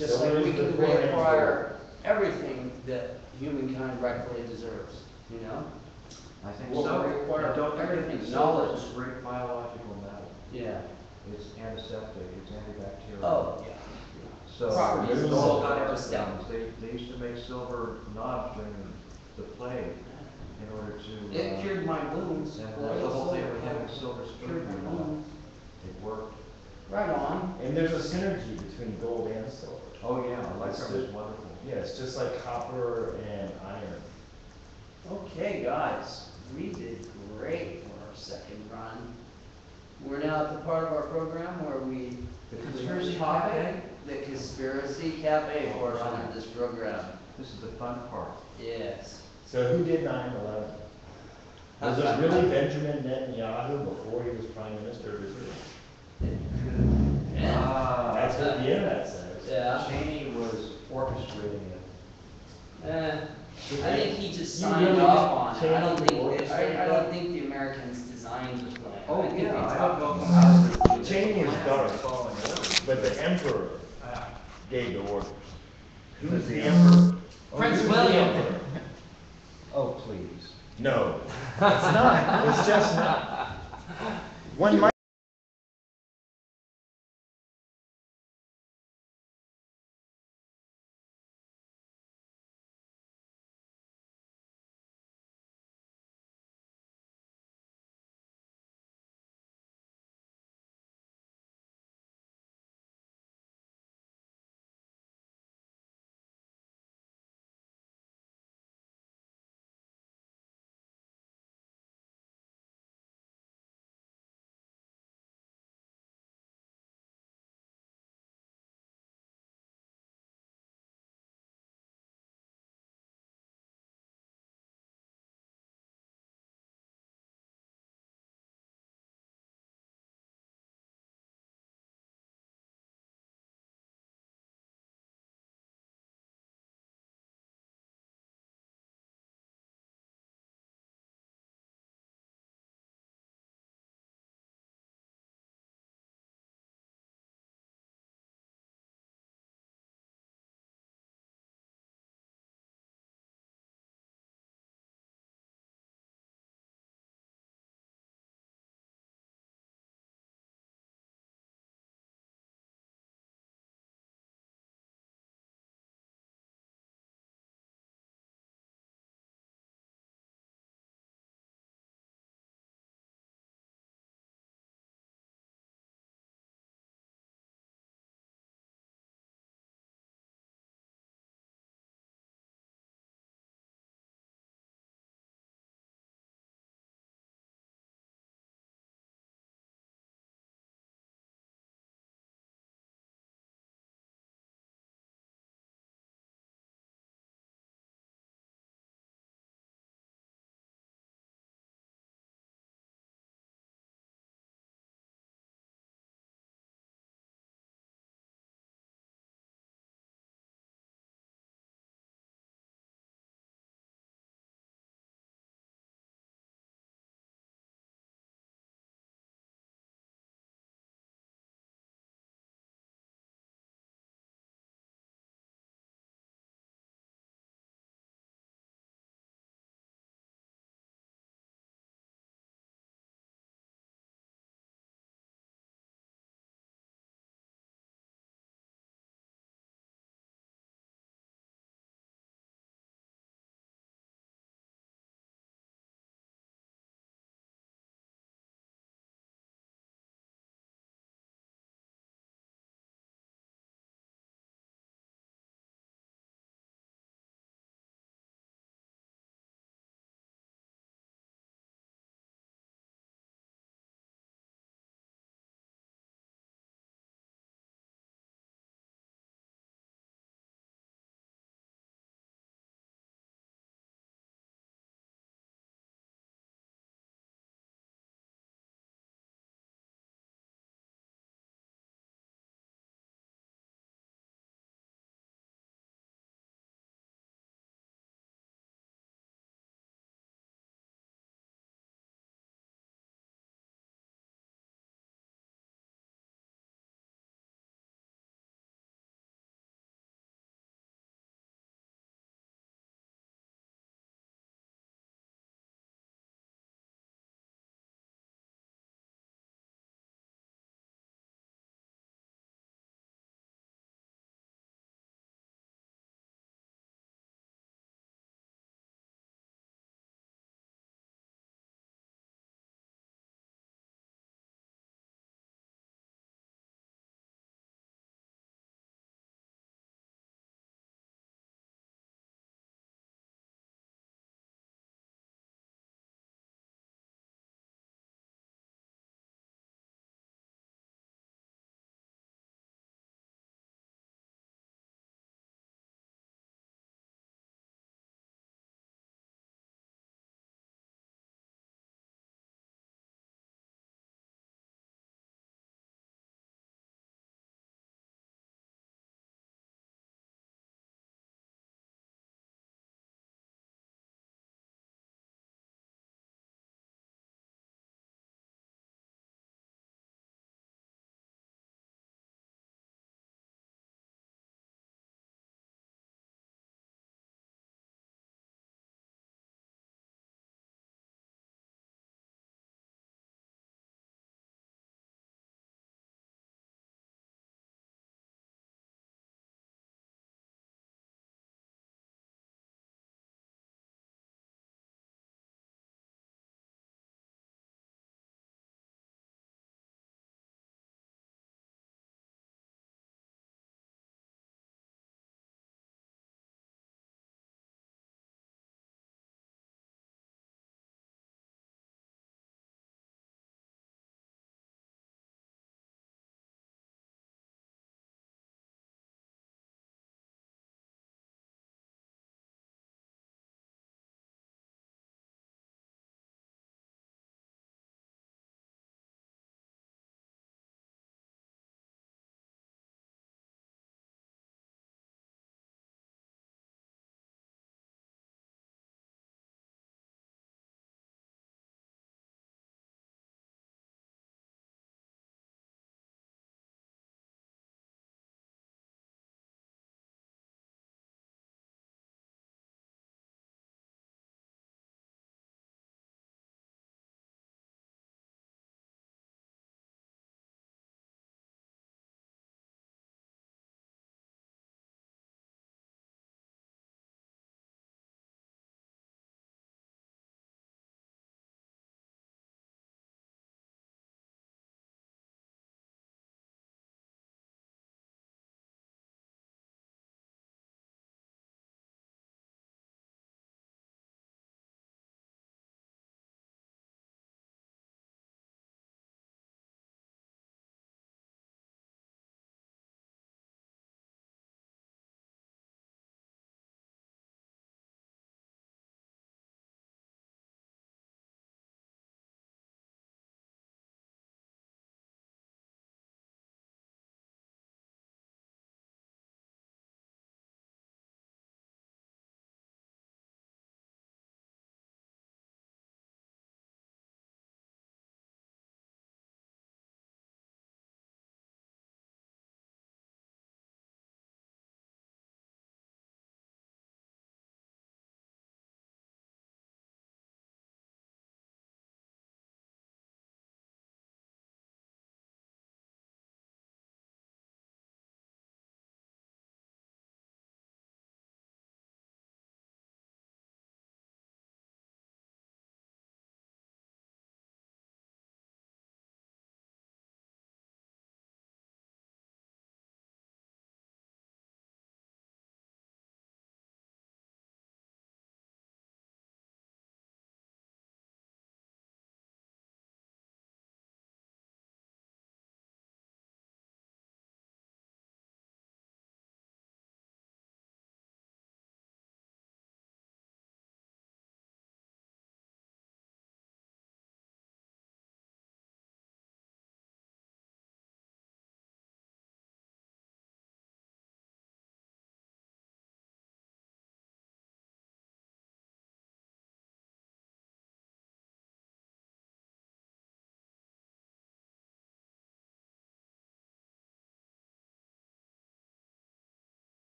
Just like we can require everything that humankind rightfully deserves, you know? I think We'll so. require Don't forget everything, that silver knowledge. is a great biological metal. Yeah. It's antiseptic, it's antibacterial. Oh, yeah. So Properties there's of all silver kinds are of astounding. things. They used to make silver knobs during the plague in order to. It cured my wounds. And that's the whole thing with having silver spoon. Cured my wounds. It worked. Right on. And there's a synergy between gold and silver. Oh yeah, electrum is wonderful. Yeah, it's just like copper and iron. Okay, guys, we did great for our second run. We're now at the part of our program where we The conspiracy topic, cafe? the conspiracy cafe portion of this program. This is the fun part. Yes. So who did 9/11? Was it really Benjamin Netanyahu before he was Prime Minister of Israel? That's what the internet says. Yeah. Cheney was orchestrating it. I think he just You signed really off on it. think I don't Cheney I don't think the Americans designed the plan. Oh I think yeah, they I talked don't know about how. Cheney is dark, Following orders. but the emperor gave the orders. Who's Who's the the emperor? Prince Who's the William. emperor? Oh, please. No, it's not. It's just not. One might